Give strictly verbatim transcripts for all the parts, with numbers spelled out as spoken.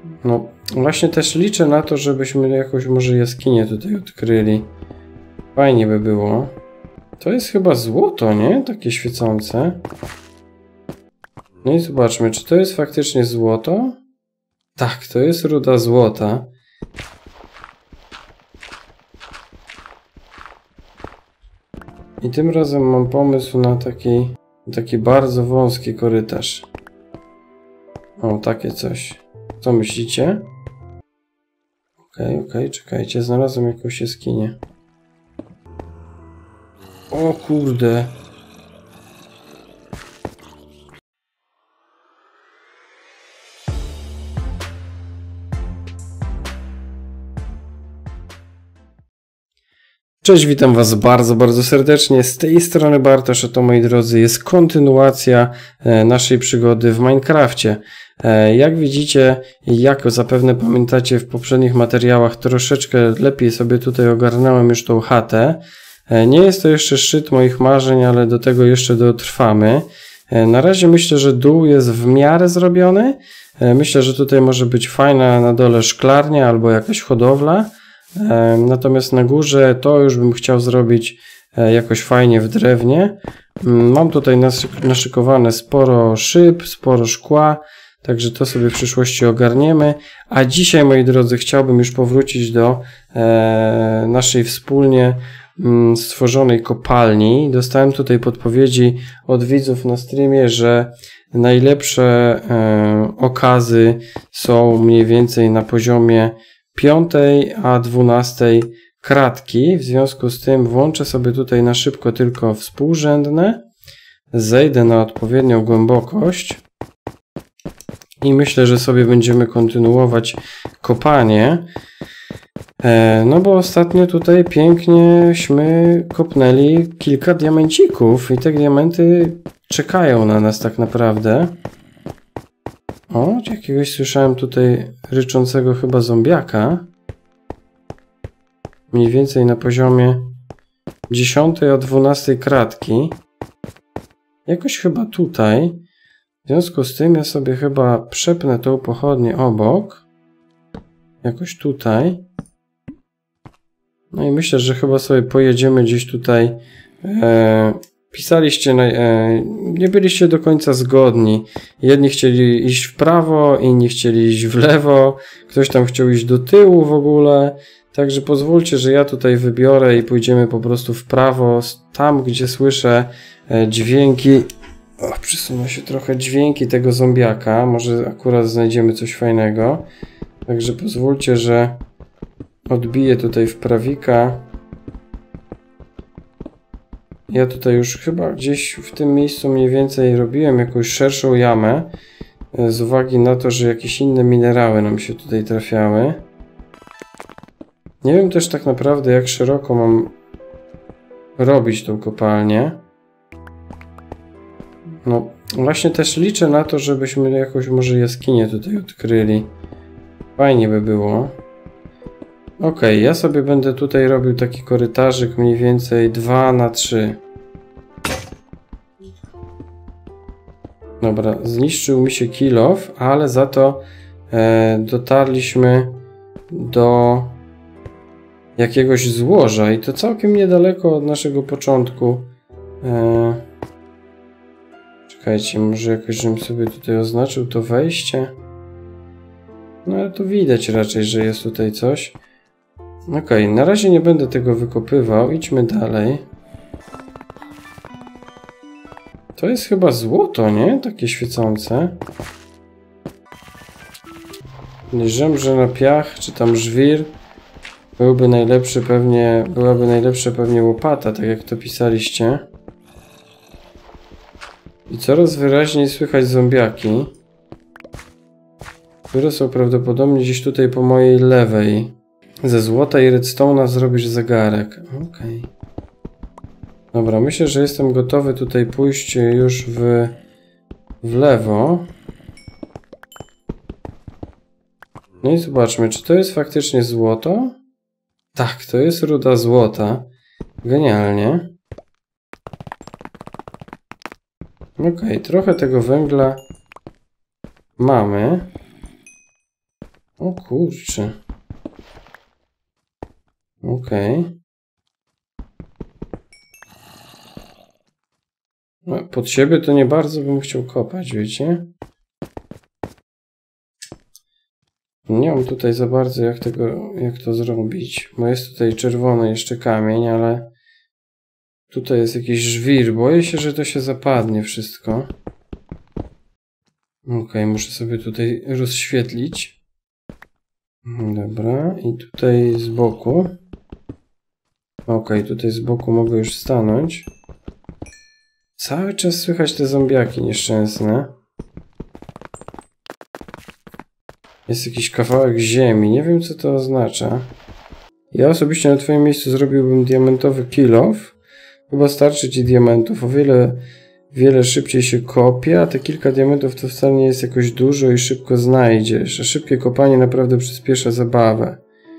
No, właśnie też liczę na to, żebyśmy jakąś może jaskinię tutaj odkryli. Fajnie by było. To jest chyba złoto, nie? Takie świecące. No i zobaczmy, czy to jest faktycznie złoto? Tak, to jest ruda złota. I tym razem mam pomysł na taki, taki bardzo wąski korytarz. O, takie coś. Co myślicie? Okej, okay, okej, okay, czekajcie, znalazłem jakąś jaskinię. O kurde. Cześć, witam Was bardzo, bardzo serdecznie. Z tej strony Bartosz, a to, moi drodzy, jest kontynuacja naszej przygody w Minecrafcie. Jak widzicie, jak zapewne pamiętacie, w poprzednich materiałach troszeczkę lepiej sobie tutaj ogarnąłem już tą chatę. Nie jest to jeszcze szczyt moich marzeń, ale do tego jeszcze dotrwamy. Na razie myślę, że dół jest w miarę zrobiony. Myślę, że tutaj może być fajna na dole szklarnia albo jakaś hodowla. Natomiast na górze to już bym chciał zrobić jakoś fajnie w drewnie. Mam tutaj naszykowane sporo szyb, sporo szkła, także to sobie w przyszłości ogarniemy. A dzisiaj, moi drodzy, chciałbym już powrócić do naszej wspólnie stworzonej kopalni. Dostałem tutaj podpowiedzi od widzów na streamie, że najlepsze okazy są mniej więcej na poziomie piątej a dwunastej kratki. W związku z tym włączę sobie tutaj na szybko tylko współrzędne. Zejdę na odpowiednią głębokość. I myślę, że sobie będziemy kontynuować kopanie. No bo ostatnio tutaj pięknieśmy kopnęli kilka diamencików i te diamenty czekają na nas tak naprawdę. O, jakiegoś słyszałem tutaj ryczącego chyba zombiaka. Mniej więcej na poziomie dziesiątej a dwunastej kratki. Jakoś chyba tutaj. W związku z tym ja sobie chyba przepnę tą pochodnię obok. Jakoś tutaj. No i myślę, że chyba sobie pojedziemy gdzieś tutaj. E, pisaliście, na, e, nie byliście do końca zgodni. Jedni chcieli iść w prawo, inni chcieli iść w lewo. Ktoś tam chciał iść do tyłu w ogóle. Także pozwólcie, że ja tutaj wybiorę i pójdziemy po prostu w prawo. Tam, gdzie słyszę e, dźwięki. O, przysunę się trochę dźwięki tego zombiaka. Może akurat znajdziemy coś fajnego. Także pozwólcie, że odbiję tutaj w prawika. Ja tutaj już chyba gdzieś w tym miejscu mniej więcej robiłem jakąś szerszą jamę. Z uwagi na to, że jakieś inne minerały nam się tutaj trafiały. Nie wiem też tak naprawdę, jak szeroko mam robić tą kopalnię. No właśnie też liczę na to, żebyśmy jakąś może jaskinię tutaj odkryli. Fajnie by było. Ok, ja sobie będę tutaj robił taki korytarzyk mniej więcej dwa na trzy. Dobra, zniszczył mi się kilof, ale za to e, dotarliśmy do jakiegoś złoża i to całkiem niedaleko od naszego początku. E, czekajcie, może jakoś żebym sobie tutaj oznaczył to wejście. No ale tu widać raczej, że jest tutaj coś. Ok, na razie nie będę tego wykopywał. Idźmy dalej. To jest chyba złoto, nie? Takie świecące. Podejrzewam, że na piach, czy tam żwir byłby najlepszy pewnie, byłaby najlepsza pewnie łopata, tak jak to pisaliście. I coraz wyraźniej słychać zombiaki, które są prawdopodobnie gdzieś tutaj po mojej lewej. Ze złota i redstone'a zrobisz zegarek. Okej. Okay. Dobra, myślę, że jestem gotowy tutaj pójść już w, w lewo. No i zobaczmy, czy to jest faktycznie złoto? Tak, to jest ruda złota. Genialnie. Okej, okay, trochę tego węgla mamy. O kurczę. Okej. Okay. No, pod siebie to nie bardzo bym chciał kopać, wiecie? Nie mam tutaj za bardzo jak tego, jak to zrobić, bo jest tutaj czerwony jeszcze kamień, ale tutaj jest jakiś żwir. Boję się, że to się zapadnie wszystko. Ok, muszę sobie tutaj rozświetlić. Dobra, i tutaj z boku. Ok, tutaj z boku mogę już stanąć. Cały czas słychać te zombiaki nieszczęsne. Jest jakiś kawałek ziemi, nie wiem co to oznacza. Ja osobiście na twoim miejscu zrobiłbym diamentowy kill off. Chyba starczy ci diamentów, o wiele, wiele szybciej się kopie, a te kilka diamentów to wcale nie jest jakoś dużo i szybko znajdziesz. A szybkie kopanie naprawdę przyspiesza zabawę.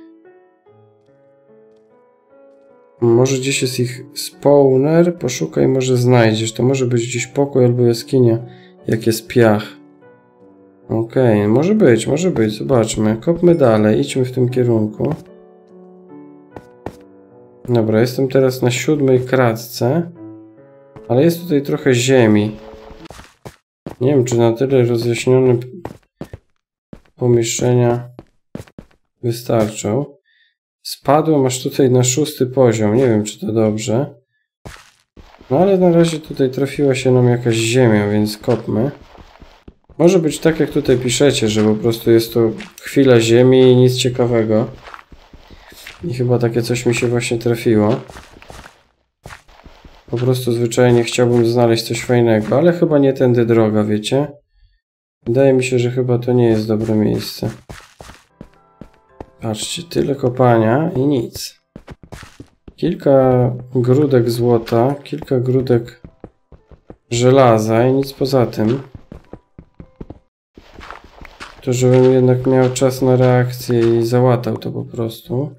Może gdzieś jest ich spawner, poszukaj, może znajdziesz. To może być gdzieś pokój albo jaskinia, jak jest piach. Okej, okay, może być, może być, zobaczmy. Kopmy dalej, idźmy w tym kierunku. Dobra, jestem teraz na siódmej kratce, ale jest tutaj trochę ziemi. Nie wiem, czy na tyle rozjaśnione pomieszczenia wystarczą. Spadłem aż tutaj na szósty poziom, nie wiem, czy to dobrze. No ale na razie tutaj trafiła się nam jakaś ziemia, więc kopmy. Może być tak, jak tutaj piszecie, że po prostu jest to chwila ziemi i nic ciekawego. I chyba takie coś mi się właśnie trafiło. Po prostu zwyczajnie chciałbym znaleźć coś fajnego, ale chyba nie tędy droga, wiecie? Wydaje mi się, że chyba to nie jest dobre miejsce. Patrzcie, tyle kopania i nic. Kilka grudek złota, kilka grudek żelaza i nic poza tym. To żebym jednak miał czas na reakcję i załatał to po prostu.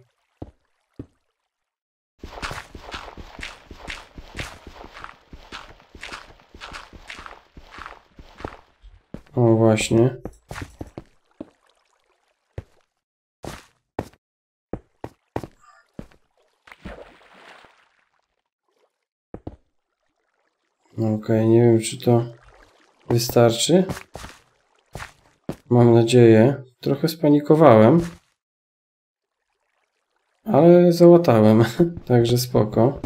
O właśnie. Okej, okay, nie wiem, czy to wystarczy. Mam nadzieję. Trochę spanikowałem. Ale załatałem. Także spoko.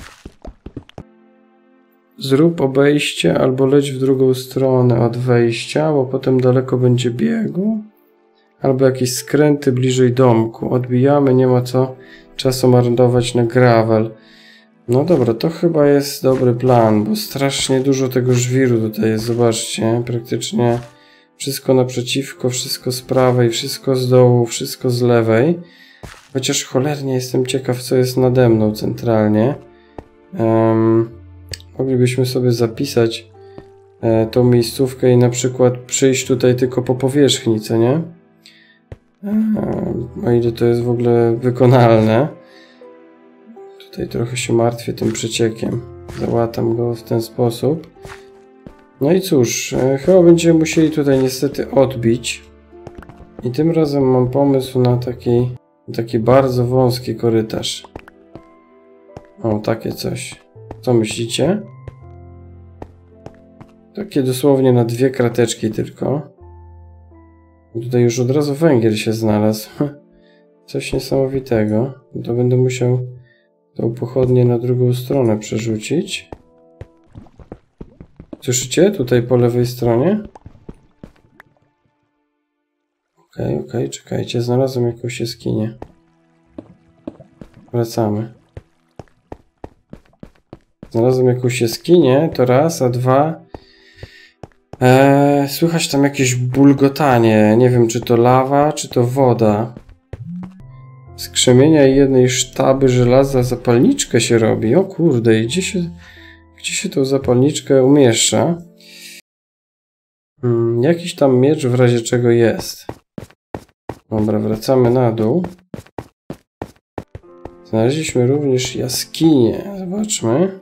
Zrób obejście albo leć w drugą stronę od wejścia, bo potem daleko będzie biegu. Albo jakieś skręty bliżej domku. Odbijamy, nie ma co czasu marnować na gravel. No dobra, to chyba jest dobry plan, bo strasznie dużo tego żwiru tutaj jest. Zobaczcie, praktycznie wszystko naprzeciwko, wszystko z prawej, wszystko z dołu, wszystko z lewej. Chociaż cholernie jestem ciekaw, co jest nade mną centralnie. Um, moglibyśmy sobie zapisać e, tą miejscówkę i na przykład przyjść tutaj tylko po powierzchni, co nie? E, o ile to jest w ogóle wykonalne. Tutaj trochę się martwię tym przeciekiem. Załatam go w ten sposób. No i cóż, e, chyba będziemy musieli tutaj niestety odbić. I tym razem mam pomysł na taki, taki bardzo wąski korytarz. O, takie coś. Co myślicie? Takie dosłownie na dwie krateczki tylko. Tutaj już od razu węgiel się znalazł. Coś niesamowitego. To będę musiał tą pochodnię na drugą stronę przerzucić. Słyszycie? Tutaj po lewej stronie. Okej, okay, okej, okay, czekajcie. Znalazłem jakąś jaskinię. Wracamy. Znalazłem jakąś jaskinię, to raz, a dwa... Eee, słychać tam jakieś bulgotanie. Nie wiem, czy to lawa, czy to woda. Z krzemienia i jednej sztaby żelaza zapalniczkę się robi. O kurde, i gdzie się, gdzie się tą zapalniczkę umieszcza? Hmm, jakiś tam miecz w razie czego jest. Dobra, wracamy na dół. Znaleźliśmy również jaskinię. Zobaczmy.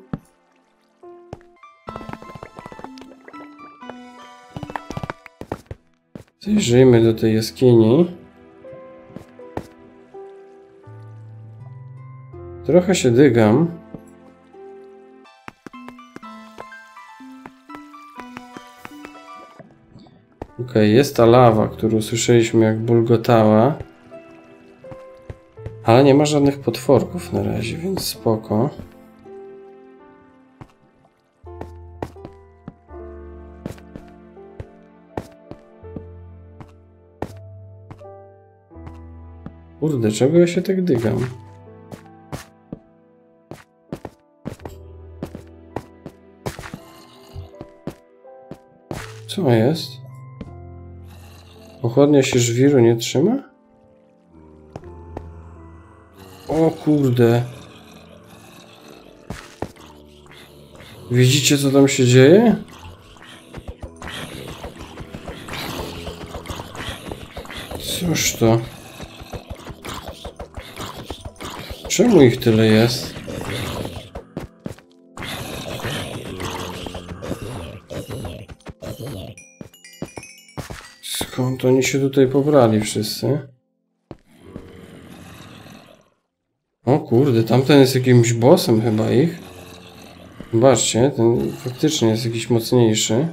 Zajrzyjmy do tej jaskini. Trochę się dygam. Okej, okay, jest ta lawa, którą słyszeliśmy jak bulgotała. Ale nie ma żadnych potworków na razie, więc spoko. Kurde, czego ja się tak dygam? Co jest? Pochodnia się żwiru nie trzyma? O kurde. Widzicie, co tam się dzieje? Cóż to? Czemu ich tyle jest? Skąd oni się tutaj pobrali wszyscy? O kurde, tamten jest jakimś bossem chyba ich. Zobaczcie, ten faktycznie jest jakiś mocniejszy.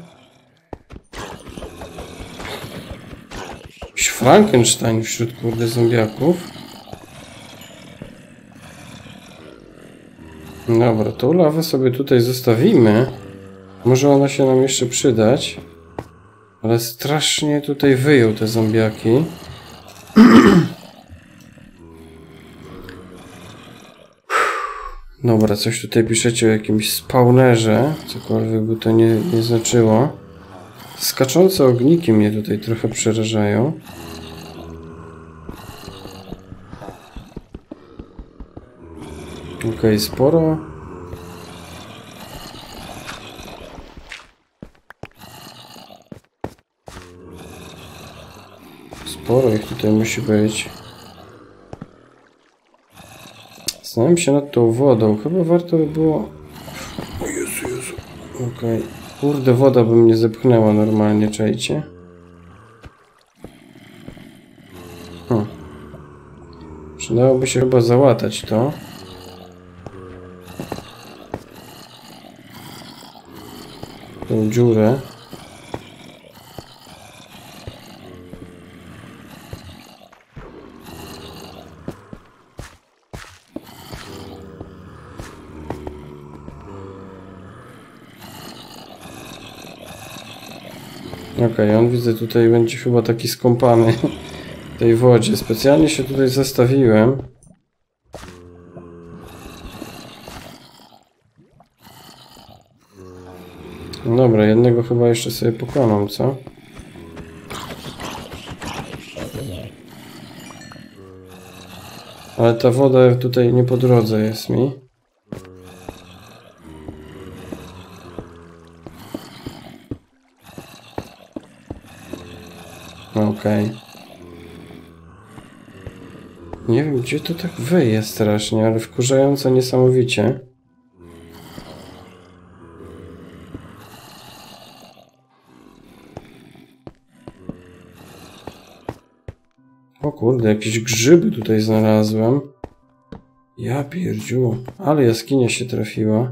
Jakiś Frankenstein wśród kurde zombiaków. Dobra, tą lawę sobie tutaj zostawimy. Może ona się nam jeszcze przydać. Ale strasznie tutaj wyjął te zombiaki. Dobra, coś tutaj piszecie o jakimś spawnerze. Cokolwiek by to nie, nie znaczyło. Skaczące ogniki mnie tutaj trochę przerażają. Okej, okay, sporo. Sporo ich tutaj musi być. Zastanawiam się nad tą wodą. Chyba warto by było... O Jezu, Jezu. Okej. Okay. Kurde, woda by mnie zepchnęła normalnie, czajcie. Hm. Przydałoby się chyba załatać to. Tą dziurę. Okej, okay, on widzę tutaj będzie chyba taki skąpany w tej wodzie. Specjalnie się tutaj zastawiłem. Dobra, jednego chyba jeszcze sobie pokonam, co? Ale ta woda tutaj nie po drodze jest mi. Okej. Okay. Nie wiem, gdzie to tak wyje strasznie, ale wkurzająco niesamowicie. O kurde, jakieś grzyby tutaj znalazłem. Ja pierdziu, ale jaskinia się trafiła.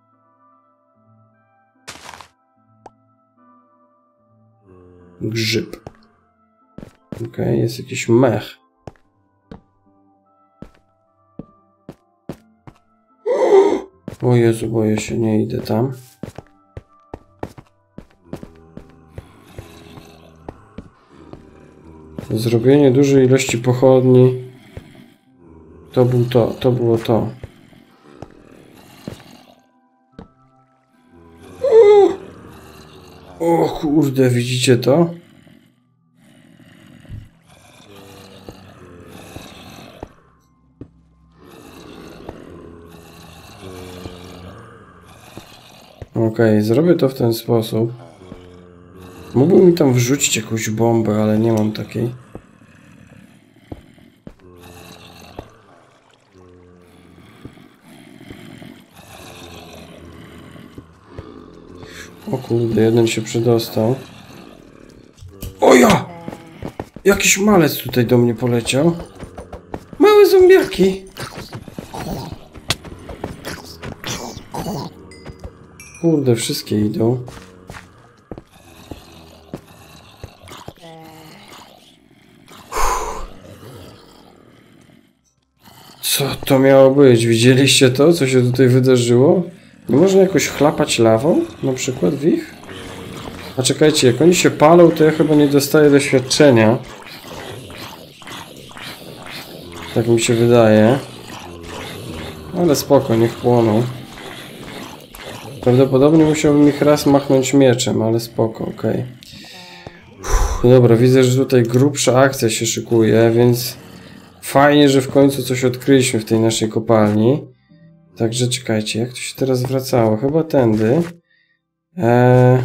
Grzyb. Okej, okay, jest jakiś mech. O Jezu, boję się, nie idę tam. Zrobienie dużej ilości pochodni. To był to, to było to. O kurde, widzicie to? Okej, okay, zrobię to w ten sposób. Mógłbym mi tam wrzucić jakąś bombę, ale nie mam takiej. O kurde, jeden się przydostał. O ja! Jakiś malec tutaj do mnie poleciał. Małe zombiaki! Kurde, wszystkie idą. Co to miało być? Widzieliście to, co się tutaj wydarzyło? Nie można jakoś chlapać lawą? Na przykład w ich? A czekajcie, jak oni się palą, to ja chyba nie dostaję doświadczenia. Tak mi się wydaje. Ale spoko, niech płoną. Prawdopodobnie musiałbym ich raz machnąć mieczem, ale spoko, okej. Okay. Dobra, widzę, że tutaj grubsza akcja się szykuje, więc fajnie, że w końcu coś odkryliśmy w tej naszej kopalni. Także czekajcie, jak to się teraz wracało? Chyba tędy. Eee...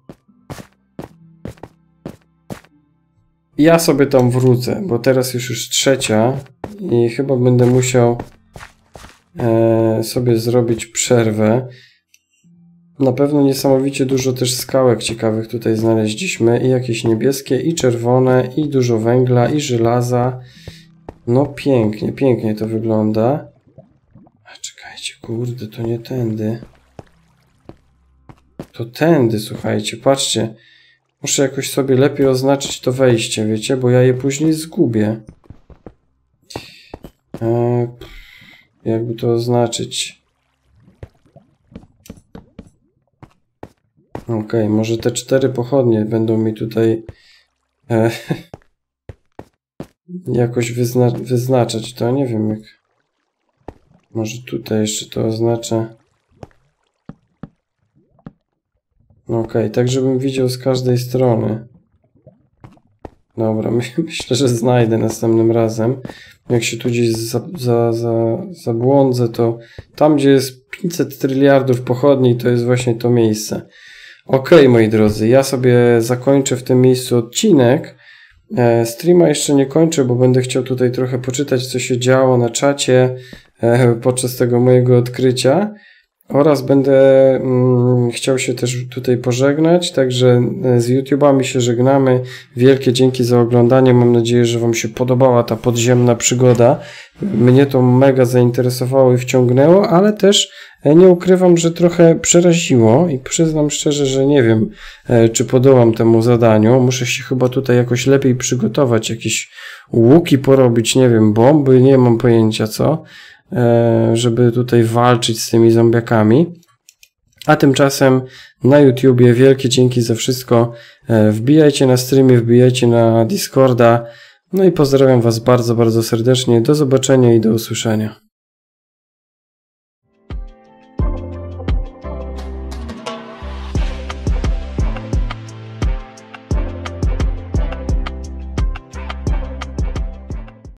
Ja sobie tam wrócę, bo teraz już już trzecia i chyba będę musiał e, sobie zrobić przerwę. Na pewno niesamowicie dużo też skałek ciekawych tutaj znaleźliśmy. I jakieś niebieskie, i czerwone, i dużo węgla, i żelaza. No pięknie, pięknie to wygląda. A czekajcie, kurde, to nie tędy. To tędy, słuchajcie, patrzcie. Muszę jakoś sobie lepiej oznaczyć to wejście, wiecie, bo ja je później zgubię. Eee, jakby to oznaczyć? Okej, okay, może te cztery pochodnie będą mi tutaj e, jakoś wyzna wyznaczać to, nie wiem jak. Może tutaj jeszcze to oznaczę. Okej, okay, tak żebym widział z każdej strony. Dobra, my, myślę, że znajdę następnym razem. Jak się tu gdzieś za, za, za, zabłądzę, to tam, gdzie jest pięćset tryliardów pochodni, to jest właśnie to miejsce. Okej, okay, moi drodzy, ja sobie zakończę w tym miejscu odcinek. E, streama jeszcze nie kończę, bo będę chciał tutaj trochę poczytać, co się działo na czacie e, podczas tego mojego odkrycia. Oraz będę mm, chciał się też tutaj pożegnać, także z YouTubami się żegnamy. Wielkie dzięki za oglądanie. Mam nadzieję, że Wam się podobała ta podziemna przygoda. Mnie to mega zainteresowało i wciągnęło, ale też nie ukrywam, że trochę przeraziło i przyznam szczerze, że nie wiem, czy podołam temu zadaniu. Muszę się chyba tutaj jakoś lepiej przygotować, jakieś łuki porobić, nie wiem, bomby, nie mam pojęcia co, żeby tutaj walczyć z tymi zombiakami. A tymczasem na YouTubie wielkie dzięki za wszystko. Wbijajcie na streamie, wbijajcie na Discorda. No i pozdrawiam Was bardzo, bardzo serdecznie. Do zobaczenia i do usłyszenia.